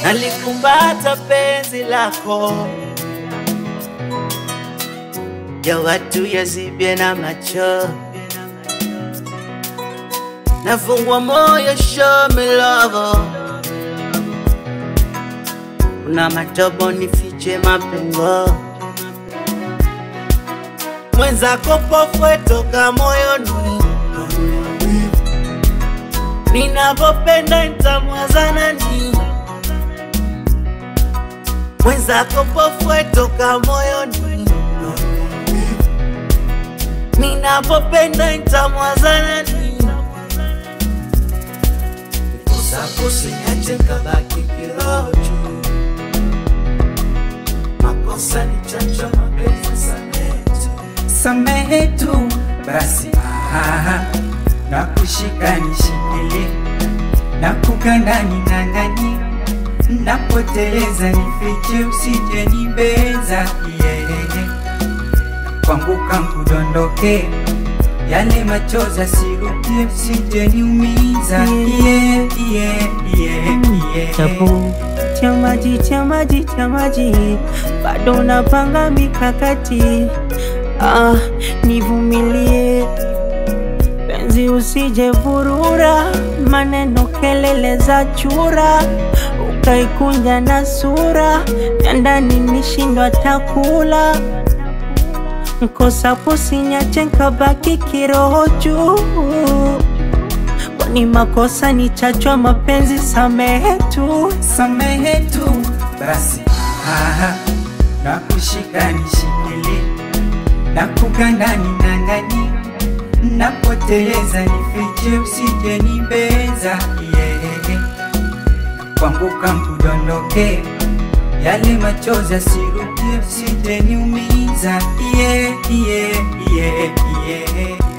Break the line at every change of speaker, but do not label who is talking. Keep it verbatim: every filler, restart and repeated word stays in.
nalikumbata penzi lako, ya watu yazibye na macho, nafungwa moyo, show me love. Una matobo nifiche mapengo, mwenzako pofwe toka moyoni, ninapopenda nitamwaza nani? Mwenzako pofwe toka moyoni, ninapopenda nitamwaza nani? Kosa usiniache kabaki kiroju, makosa ni chacho, mapenzi samehe tu,
samehe tu basi. Aha, nakushika nishikile, nakuganda ning'ang'anie, napoteleza nifiche usije nibeza. Yeah, kuanguka nkudondoke, yale machozi sirudie usije niumiza. Yeah, yeah, yeah, yeah.
Chapu, chamaji, chamaji, chamaji, bado napanga mikakati. Ah, nivumilie penzi usije vurura, maneno kelele za chura, ukaikunja na sura, ya ndani nishindwa takula. Nkosa pusinyache nkabaki kiroho juu, kwani makosa ni chachwa, mapenzi samehe tu,
samehe tu basi. Aha, nakushika nishikile, nakuganda ning'ang'anie, napoteleza nifiche usije nibeza. Yeah, kuanguka nkudondoke, yale machozi sirudie usije niumiza. Yeah, yeah, yeah, yeah.